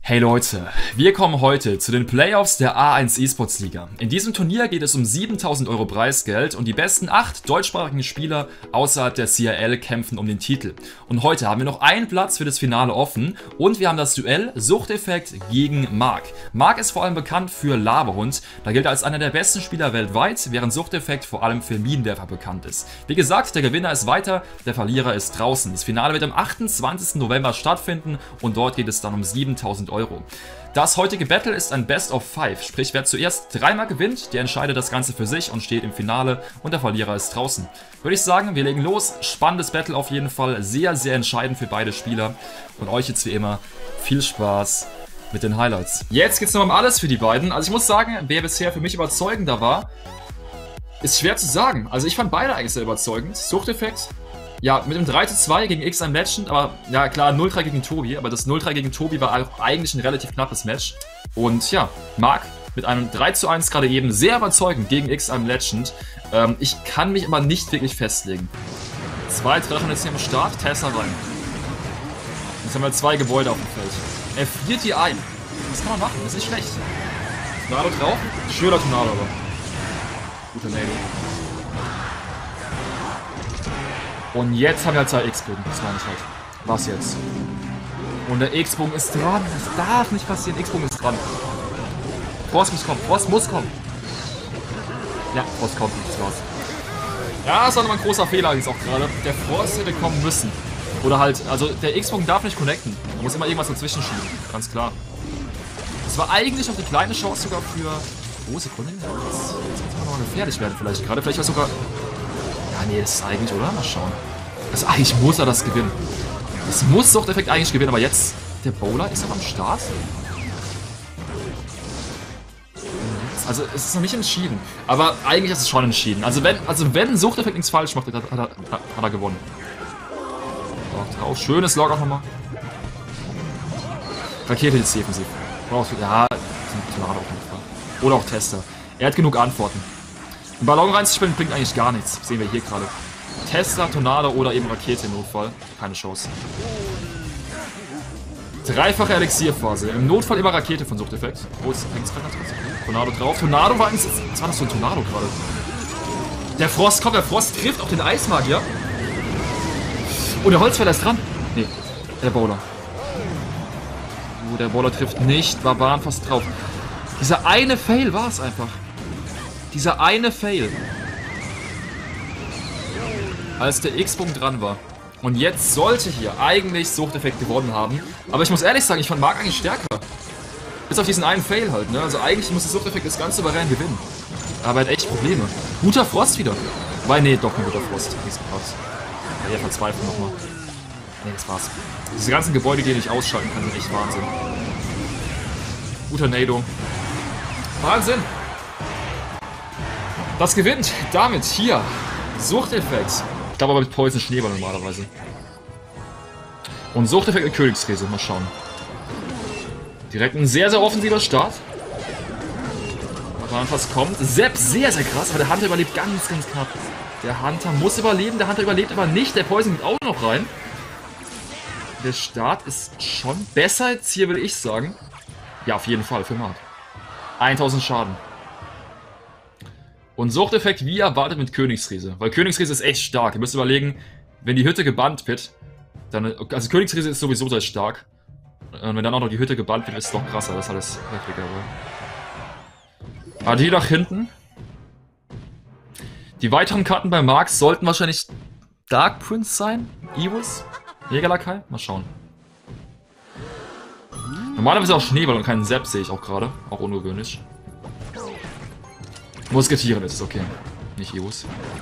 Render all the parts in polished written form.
Hey Leute, wir kommen heute zu den Playoffs der A1 Esports Liga. In diesem Turnier geht es um 7.000 € Preisgeld und die besten 8 deutschsprachigen Spieler außerhalb der CRL kämpfen um den Titel. Und heute haben wir noch einen Platz für das Finale offen und wir haben das Duell Suchteffekt gegen Mark. Mark ist vor allem bekannt für Laberhund, da gilt er als einer der besten Spieler weltweit, während Suchteffekt vor allem für Minenwerfer bekannt ist. Wie gesagt, der Gewinner ist weiter, der Verlierer ist draußen. Das Finale wird am 28. November stattfinden und dort geht es dann um 7.000 €. Das heutige Battle ist ein Best of 5, sprich wer zuerst dreimal gewinnt, der entscheidet das Ganze für sich und steht im Finale und der Verlierer ist draußen. Würde ich sagen, wir legen los, spannendes Battle auf jeden Fall, sehr, sehr entscheidend für beide Spieler und euch jetzt wie immer viel Spaß mit den Highlights. Jetzt geht es noch um alles für die beiden, also ich muss sagen, wer bisher für mich überzeugender war, ist schwer zu sagen, also ich fand beide eigentlich sehr überzeugend. Suchteffekt, ja, mit dem 3:2 gegen X am Legend, aber ja klar, 0-3 gegen Tobi, aber das 0-3 gegen Tobi war auch eigentlich ein relativ knappes Match. Und ja, Mark mit einem 3:1 gerade eben sehr überzeugend gegen X am Legend. Ich kann mich aber nicht wirklich festlegen. 2 Drachen jetzt hier am Start, Tesla rein. Jetzt haben wir 2 Gebäude auf dem Feld. Er friert die ein. Das kann man machen, das ist nicht schlecht. Tornado drauf, schöner Tornado aber. Guter Nado. Und jetzt haben wir halt 2 X-Bogen. Das meine ich halt. Was jetzt? Und der X-Bogen ist dran. Das darf nicht passieren. X-Bogen ist dran. Frost muss kommen. Frost muss kommen. Ja, Frost kommt nicht. Das war's. Ja, das war nochmal ein großer Fehler jetzt auch gerade. Der Frost hätte kommen müssen. Oder halt, also der X-Bogen darf nicht connecten. Man muss immer irgendwas dazwischen schieben. Ganz klar. Das war eigentlich noch die kleine Chance sogar für... Oh, Sekunde. Jetzt kann es nochmal gefährlich werden vielleicht. Gerade vielleicht war sogar... Ja, nee, das ist eigentlich, oder? Mal schauen. Also eigentlich muss er das gewinnen. Das muss Suchteffekt eigentlich gewinnen, aber jetzt... Der Bowler ist noch am Start. Also es ist noch nicht entschieden. Aber eigentlich ist es schon entschieden. Also wenn Suchteffekt nichts falsch macht, hat er gewonnen. So, drauf. Schönes Log auch nochmal. Rakete jetzt defensiv. Ja, oder auch Tester. Er hat genug Antworten. Einen Ballon reinzuspielen bringt eigentlich gar nichts. Das sehen wir hier gerade. Tesla, Tornado oder eben Rakete im Notfall. Keine Chance. Dreifache Elixierphase. Im Notfall immer Rakete von Suchteffekt. Oh, jetzt hängt es gerade ganz kurz. Tornado drauf. Tornado war eigentlich... Was war das für ein Tornado gerade? Der Frost kommt. Der Frost trifft auf den Eismagier. Oh, der Holzfäller ist dran. Nee, der Bowler. Oh, der Bowler trifft nicht. Waren fast drauf. Dieser eine Fail war es einfach. Dieser eine Fail. Als der X-Punkt dran war. Und jetzt sollte hier eigentlich Suchteffekt gewonnen haben. Aber ich muss ehrlich sagen, ich fand Mark eigentlich stärker. Bis auf diesen einen Fail halt, ne? Also eigentlich musste Suchteffekt das ganz souverän gewinnen. Aber er hat echt Probleme. Guter Frost wieder. Weil, nee, doch ein guter Frost. Nichts gepasst. Ja, er verzweifelt nochmal. Nee, das war's. Diese ganzen Gebäude, die er nicht ausschalten kann, sind echt Wahnsinn. Guter Nado. Wahnsinn! Das gewinnt damit hier Suchteffekt. Ich glaube aber mit Poison Schneeball normalerweise. Und Suchteffekt mit Königsriese. Mal schauen. Direkt ein sehr, sehr offensiver Start. Aber was kommt. Sepp, sehr, sehr krass. Aber der Hunter überlebt ganz, ganz knapp. Der Hunter muss überleben. Der Hunter überlebt aber nicht. Der Poison geht auch noch rein. Der Start ist schon besser jetzt hier, will ich sagen. Ja, auf jeden Fall. Für Mark. 1000 Schaden. Und Suchteffekt wie erwartet mit Königsriese. Weil Königsriese ist echt stark. Ihr müsst überlegen, wenn die Hütte gebannt wird, dann. Also Königsriese ist sowieso sehr stark. Und wenn dann auch noch die Hütte gebannt wird, ist es doch krasser. Das ist alles heftiger. Aber die nach hinten. Die weiteren Karten bei Mark sollten wahrscheinlich Dark Prince sein. Ewus. Jägerlakai. Mal schauen. Normalerweise auch Schneeball und keinen Sepp sehe ich auch gerade. Auch ungewöhnlich. Musketieren ist es, okay. Nicht Ewus.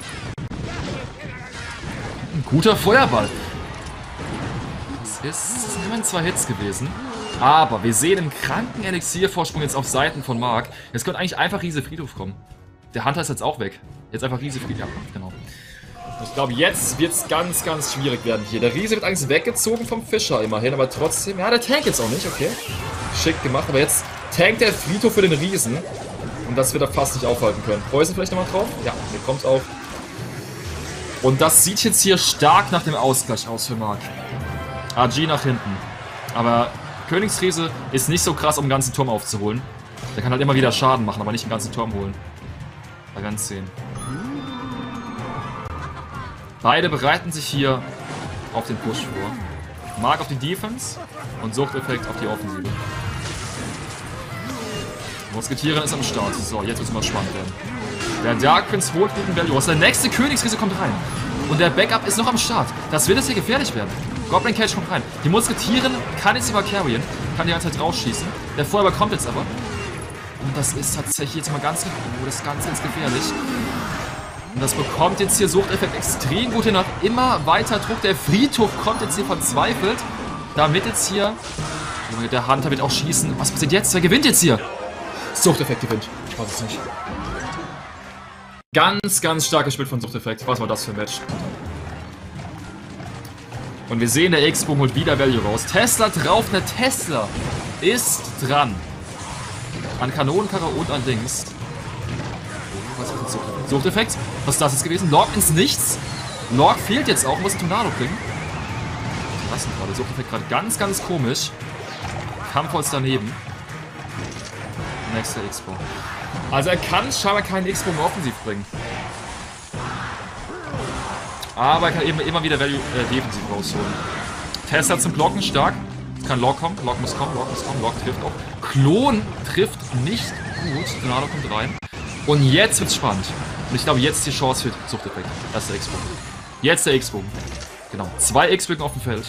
Ein guter Feuerball. Das sind immerhin 2 Hits gewesen. Aber wir sehen einen kranken Elixiervorsprung jetzt auf Seiten von Mark. Jetzt könnte eigentlich einfach Riese Friedhof kommen. Der Hunter ist jetzt auch weg. Jetzt einfach Riese Friedhof. Ja, genau. Ich glaube, jetzt wird es ganz, ganz schwierig werden hier. Der Riese wird eigentlich weggezogen vom Fischer immerhin, aber trotzdem... Ja, der tankt jetzt auch nicht, okay. Schick gemacht, aber jetzt tankt der Friedhof für den Riesen. Und das wird er fast nicht aufhalten können. Poison vielleicht nochmal drauf? Ja, der kommt auch. Und das sieht jetzt hier stark nach dem Ausgleich aus für Mark. RG nach hinten. Aber Königsriese ist nicht so krass, um den ganzen Turm aufzuholen. Der kann halt immer wieder Schaden machen, aber nicht den ganzen Turm holen. Wir werden sehen. Beide bereiten sich hier auf den Push vor. Mark auf die Defense und Suchteffekt auf die Offensive. Musketieren ist am Start. So, jetzt wird es mal spannend werden. Der Dark Prince holt guten Value. Der nächste Königsriese kommt rein. Und der Backup ist noch am Start. Das wird jetzt hier gefährlich werden. Goblin Cage kommt rein. Die Musketieren kann jetzt über carryen. Kann die ganze Zeit rausschießen. Der Feuerball kommt jetzt aber. Und das ist tatsächlich jetzt mal ganz... Oh, das Ganze ist gefährlich. Und das bekommt jetzt hier Suchteffekt extrem gut hin. Hat immer weiter Druck. Der Friedhof kommt jetzt hier verzweifelt. Damit jetzt hier... Der Hunter wird auch schießen. Was passiert jetzt? Wer gewinnt jetzt hier? Suchteffekt gewinnt. Ich weiß es nicht. Ganz, ganz stark gespielt von Suchteffekt. Was war das für ein Match? Und wir sehen, der X-Boom holt wieder Value raus. Tesla drauf. Der Tesla ist dran. An Kanonenkarre und an Dings. Oh, was ist das Suchteffekt? Suchteffekt? Was ist das jetzt gewesen? Log ins Nichts. Log fehlt jetzt auch. Muss ein Tornado bringen. Was ist denn gerade? Suchteffekt gerade ganz, ganz komisch. Kampfholz daneben. Nächster X-Boom. Also er kann scheinbar keinen X-Boom offensiv bringen. Aber er kann eben immer wieder Value defensiv rausholen. Tesla zum Blocken stark. Es kann Log kommen. Log muss kommen. Log muss kommen. Log trifft auch. Klon trifft nicht gut. Tornado kommt rein. Und jetzt wird's spannend. Und ich glaube, jetzt die Chance für Suchteffekt. Das ist der X-Boom. Jetzt der X-Boom. Genau. 2 X-Bögen auf dem Feld.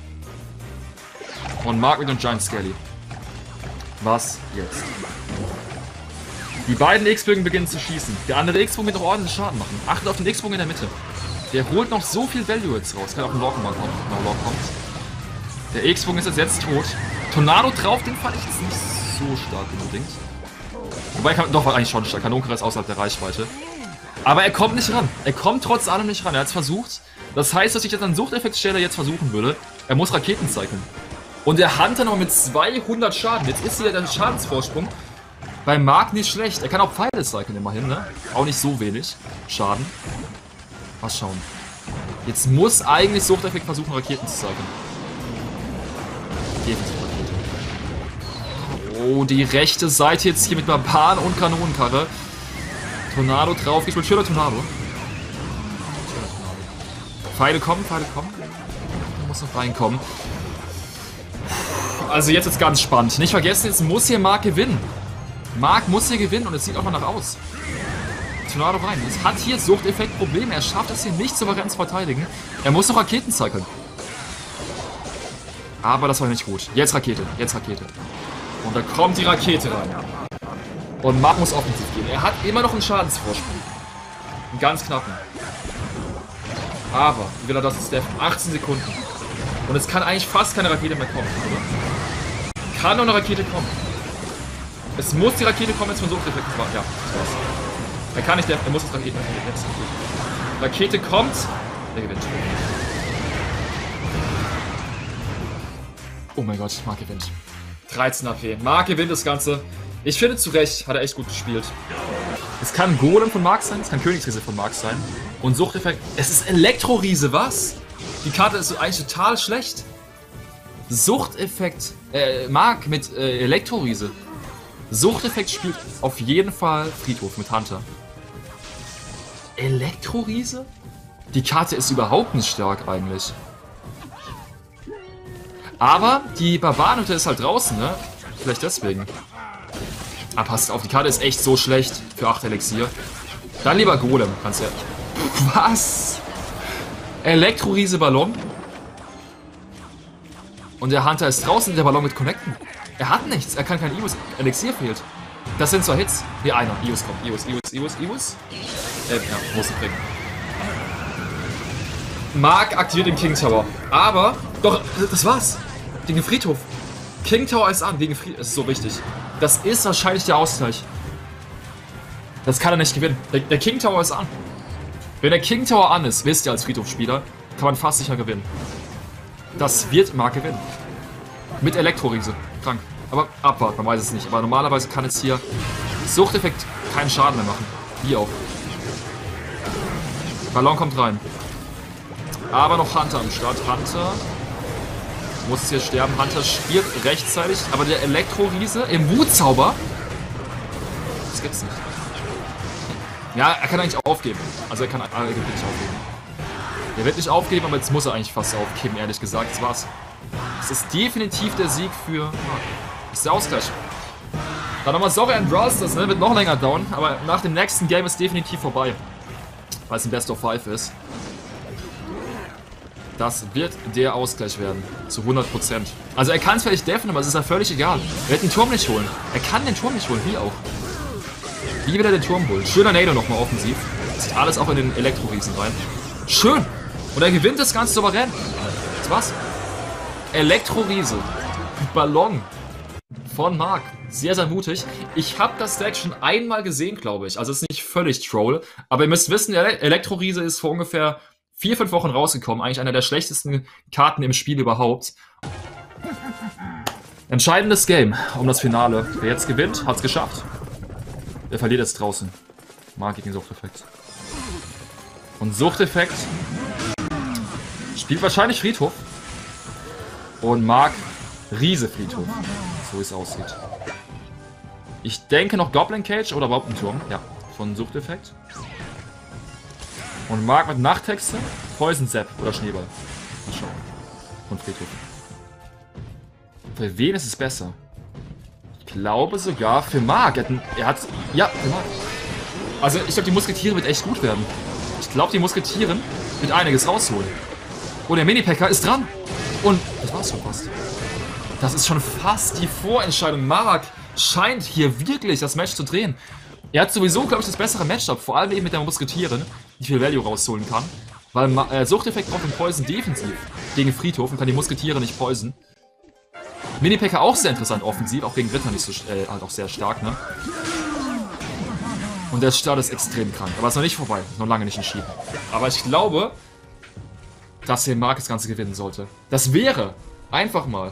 Und Margaret und Giant Skelly. Was jetzt? Die beiden X-Bögen beginnen zu schießen. Der andere X-Bogen wird noch ordentlich Schaden machen. Achtet auf den X-Bogen in der Mitte. Der holt noch so viel Value jetzt raus. Kann auch ein Log mal kommen. Log kommt. Der X-Bogen ist jetzt tot. Tornado drauf, den fand ich jetzt nicht so stark unbedingt. Wobei, doch, war eigentlich schon stark. Kanonenkarre ist außerhalb der Reichweite. Aber er kommt nicht ran. Er kommt trotz allem nicht ran. Er hat es versucht. Das heißt, dass ich jetzt an Suchteffektstelle jetzt versuchen würde. Er muss Raketen cyclen. Und der Hunter noch mit 200 Schaden. Jetzt ist hier der Schadensvorsprung bei Mark nicht schlecht. Er kann auch Pfeile cyclen immerhin, ne? Auch nicht so wenig Schaden. Mal schauen. Jetzt muss eigentlich Suchteffekt versuchen, Raketen zu cyclen. Rakete. Oh, die rechte Seite jetzt hier mit Barbaren und Kanonenkarre. Tornado drauf. Ich will schöner Tornado. Pfeile kommen, Pfeile kommen. Da muss noch reinkommen. Also jetzt ist ganz spannend. Nicht vergessen, jetzt muss hier Mark gewinnen. Mark muss hier gewinnen und es sieht auch danach aus. Tornado rein. Es hat hier Suchteffekt Probleme. Er schafft es hier nicht souverän zu verteidigen. Er muss noch Raketen cyclen. Aber das war nicht gut. Jetzt Rakete. Jetzt Rakete. Und da kommt die Rakete rein. Und Mark muss offensiv gehen. Er hat immer noch einen Schadensvorsprung. Einen ganz knappen. Aber, wie will er das jetzt 18 Sekunden. Und es kann eigentlich fast keine Rakete mehr kommen, oder? Kann noch eine Rakete kommen. Es muss die Rakete kommen, jetzt von Suchteffekt. Ja, das war's. Er kann nicht, er muss das Rakete. Rakete kommt. Der gewinnt. Oh mein Gott, Mark gewinnt. 13 AP. Mark gewinnt das Ganze. Ich finde zu Recht, hat er echt gut gespielt. Es kann Golem von Mark sein, es kann Königsriese von Mark sein. Und Suchteffekt. Es ist Elektroriese, was? Die Karte ist eigentlich total schlecht. Suchteffekt. Mark mit Elektroriese. Suchteffekt spielt auf jeden Fall Friedhof mit Hunter. Elektroriese? Die Karte ist überhaupt nicht stark eigentlich. Aber die Barbarenhütte ist halt draußen, ne? Vielleicht deswegen. Aber passt auf, die Karte ist echt so schlecht für 8 Elixier. Dann lieber Golem, kannst du ja. Was? Elektroriese Ballon. Und der Hunter ist draußen und der Ballon wird connecten. Er hat nichts, er kann kein Ius. Elixier fehlt. Das sind 2 Hits. Nee, einer. Ius kommt. Ius. Ja, muss ich bringen. Mark aktiviert den King Tower. Aber, doch, das war's. Gegen den Friedhof. King Tower ist an, gegen Friedhof. Das ist so wichtig. Das ist wahrscheinlich der Ausgleich. Das kann er nicht gewinnen. Der King Tower ist an. Wenn der King Tower an ist, wisst ihr als Friedhofspieler, kann man fast sicher gewinnen. Das wird Mark gewinnen. Mit Elektroriese. Krank. Aber abwarten, man weiß es nicht. Aber normalerweise kann jetzt hier Suchteffekt keinen Schaden mehr machen. Wie auch. Ballon kommt rein. Aber noch Hunter am Start. Hunter. Muss es hier sterben. Hunter stirbt rechtzeitig. Aber der Elektro-Riese im Wutzauber. Das gibt's nicht. Ja, er kann eigentlich aufgeben. Also er wird nicht aufgeben. Er wird nicht aufgeben, aber jetzt muss er eigentlich fast aufgeben, ehrlich gesagt. Das war's. Das ist definitiv der Sieg für... Das ist der Ausgleich. Dann nochmal sorry an Brawl Stars, ne? Wird noch länger dauern. Aber nach dem nächsten Game ist definitiv vorbei. Weil es ein Best of 5 ist. Das wird der Ausgleich werden. Zu 100%. Also er kann es vielleicht deffen, aber es ist ja völlig egal. Er wird den Turm nicht holen. Er kann den Turm nicht holen, wie auch. Wie will er den Turm holen? Schöner Nado nochmal offensiv. Zieht alles auch in den Elektro-Riesen rein. Schön! Und er gewinnt das Ganze souverän. Das war's. Elektro-Riese. Ballon. Von Marc. Sehr, sehr mutig. Ich habe das Deck schon einmal gesehen, glaube ich. Also es ist nicht völlig Troll. Aber ihr müsst wissen, der Elektro-Riese ist vor ungefähr 4-5 Wochen rausgekommen. Eigentlich einer der schlechtesten Karten im Spiel überhaupt. Entscheidendes Game um das Finale. Wer jetzt gewinnt, hat es geschafft. Wer verliert jetzt draußen. Marc gegen Suchteffekt. Und Suchteffekt spielt wahrscheinlich Friedhof. Und Marc Riese Friedhof. So wie es aussieht. Ich denke noch Goblin Cage oder überhaupt ein Turm. Ja, von Suchteffekt. Und Marc mit Nachttexte, Poison Zap oder Schneeball. Mal schauen. Und Friedhof. Für wen ist es besser? Ich glaube sogar für Marc. Ja, für Marc. Also ich glaube, die Musketiere wird echt gut werden. Ich glaube, die Musketieren wird einiges rausholen. Und der Mini-Packer ist dran. Und das war's schon fast. Das ist schon fast die Vorentscheidung. Marc scheint hier wirklich das Match zu drehen. Er hat sowieso, glaube ich, das bessere Matchup. Vor allem eben mit der Musketierin, die viel Value rausholen kann. Weil Suchteffekt braucht den Poison defensiv gegen Friedhof und kann die Musketiere nicht poison. Mini-Packer auch sehr interessant offensiv, auch gegen Ritter nicht so, halt auch sehr stark, ne? Und der Start ist extrem krank. Aber ist noch nicht vorbei. Ist noch lange nicht entschieden. Aber ich glaube, dass hier Marc das Ganze gewinnen sollte. Das wäre einfach mal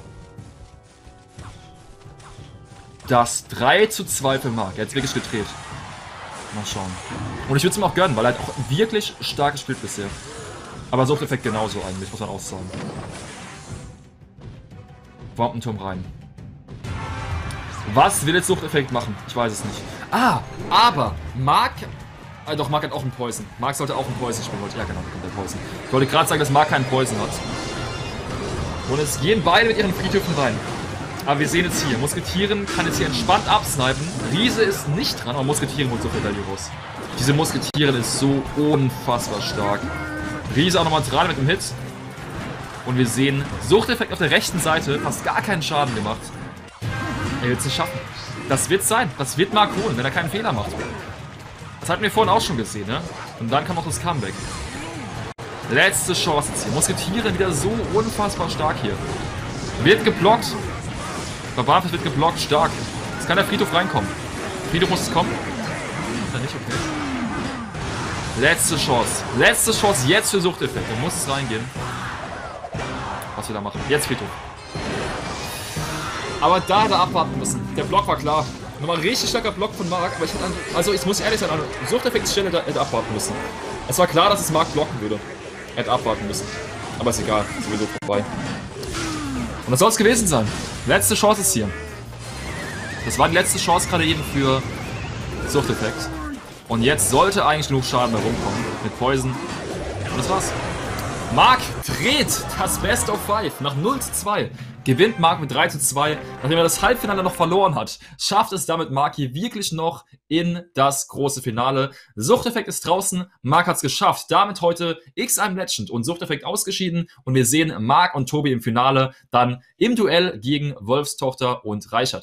das 3:2 für Marc. Er hat es wirklich gedreht. Mal schauen. Und ich würde es ihm auch gönnen, weil er hat auch wirklich stark gespielt bisher. Aber Suchteffekt genauso eigentlich, muss man auch sagen. Wampenturm rein. Was will jetzt Suchteffekt machen? Ich weiß es nicht. Ah, aber Marc... doch, Marc hat auch einen Poison. Marc sollte auch einen Poison spielen. Ja, genau, da kommt der Poison. Ich wollte gerade sagen, dass Marc keinen Poison hat. Und es gehen beide mit ihren Friedhöfen rein. Aber wir sehen jetzt hier, Musketieren kann jetzt hier entspannt absnipen. Riese ist nicht dran, aber Musketieren holt so viel Value raus. Diese Musketieren ist so unfassbar stark. Riese auch nochmal dran mit dem Hit. Und wir sehen, Suchteffekt auf der rechten Seite, fast gar keinen Schaden gemacht. Er wird es nicht schaffen. Das wird sein. Das wird Marc holen, wenn er keinen Fehler macht. Das hatten wir vorhin auch schon gesehen, ne? Und dann kam auch das Comeback. Letzte Chance jetzt hier. Musketieren wieder so unfassbar stark hier. Wird geblockt. Barbarfest wird geblockt, stark. Jetzt kann der Friedhof reinkommen. Friedhof muss es kommen. Ist er nicht okay. Letzte Chance. Letzte Chance jetzt für Suchteffekt. Er muss es reingehen. Was wir da machen. Jetzt Friedhof. Aber da hat er abwarten müssen. Der Block war klar. Nochmal ein richtig starker Block von Marc. Aber ich hätte also ich muss ehrlich sein, an Suchteffektsstelle hätte abwarten müssen. Es war klar, dass es Marc blocken würde. Er hätte abwarten müssen. Aber ist egal. Ist sowieso vorbei. Und das soll es gewesen sein. Letzte Chance ist hier. Das war die letzte Chance gerade eben für Suchteffekt. Und jetzt sollte eigentlich genug Schaden herumkommen. Mit Poison. Und das war's. Marc dreht das Best of 5 nach 0:2. Gewinnt Marc mit 3:2, nachdem er das Halbfinale noch verloren hat. Schafft es damit Marc hier wirklich noch in das große Finale. Suchteffekt ist draußen, Marc hat es geschafft. Damit heute X1 Legend und Suchteffekt ausgeschieden. Und wir sehen Marc und Tobi im Finale dann im Duell gegen Wolfstochter und Reichert.